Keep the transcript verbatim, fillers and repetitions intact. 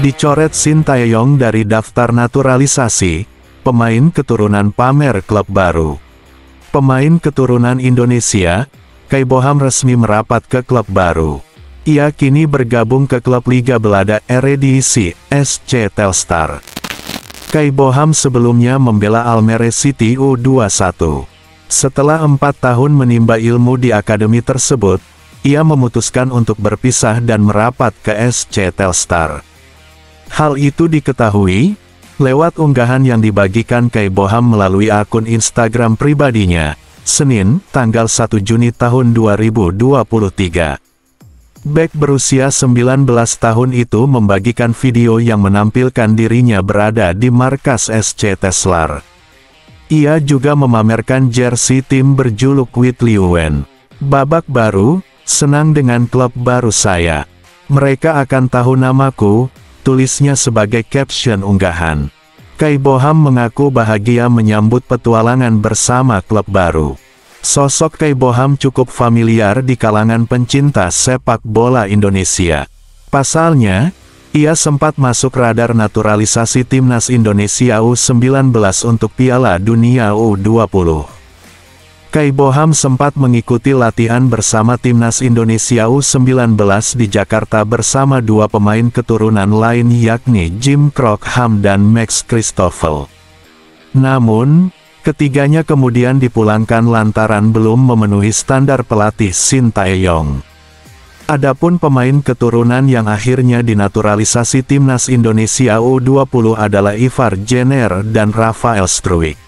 Dicoret Shin Tae-yong dari daftar naturalisasi, pemain keturunan pamer klub baru. Pemain keturunan Indonesia, Kai Boham resmi merapat ke klub baru. Ia kini bergabung ke klub Liga Belanda Eredivisie, S C Telstar. Kai Boham sebelumnya membela Almere City U dua puluh satu. Setelah empat tahun menimba ilmu di akademi tersebut, ia memutuskan untuk berpisah dan merapat ke S C Telstar. Hal itu diketahui lewat unggahan yang dibagikan Kai Boham melalui akun Instagram pribadinya, Senin, tanggal satu Juni tahun dua ribu dua puluh tiga. Bek berusia sembilan belas tahun itu membagikan video yang menampilkan dirinya berada di markas S C Telstar. Ia juga memamerkan jersey tim berjuluk With Liuwen. Babak baru, senang dengan klub baru saya. Mereka akan tahu namaku, tulisnya sebagai caption unggahan. Kai Boham mengaku bahagia menyambut petualangan bersama klub baru. Sosok Kai Boham cukup familiar di kalangan pencinta sepak bola Indonesia. Pasalnya, ia sempat masuk radar naturalisasi timnas Indonesia U sembilan belas untuk Piala Dunia U dua puluh. Kai Boham sempat mengikuti latihan bersama timnas Indonesia U sembilan belas di Jakarta bersama dua pemain keturunan lain yakni Jim Crockham dan Max Christoffel. Namun, ketiganya kemudian dipulangkan lantaran belum memenuhi standar pelatih Shin Tae-yong. Adapun pemain keturunan yang akhirnya dinaturalisasi timnas Indonesia U dua puluh adalah Ivar Jenner dan Rafael Struijk.